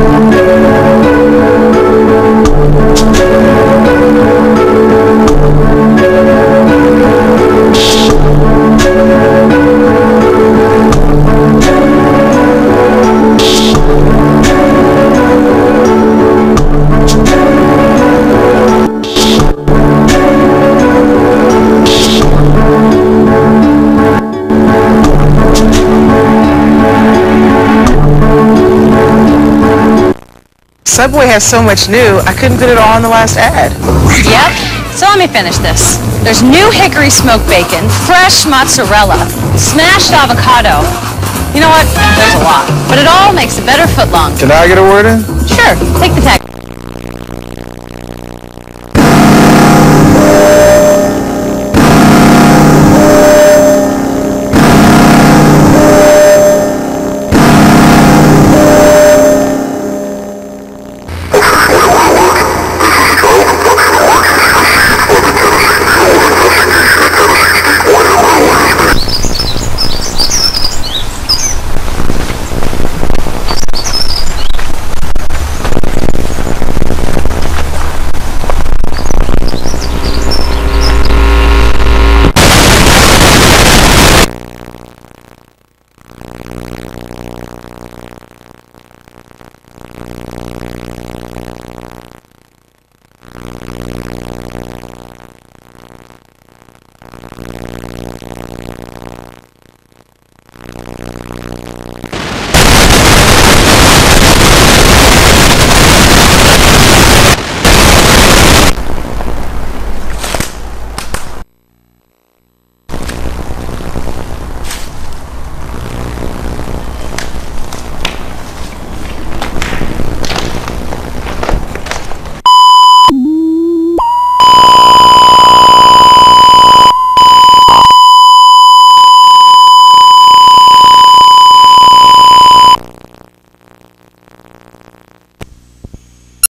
Subway has so much new, I couldn't fit it all in the last ad. Yep. So let me finish this. There's new hickory smoked bacon, fresh mozzarella, smashed avocado. You know what? There's a lot. But it all makes a better footlong. Can I get a word in? Sure. Take the tag.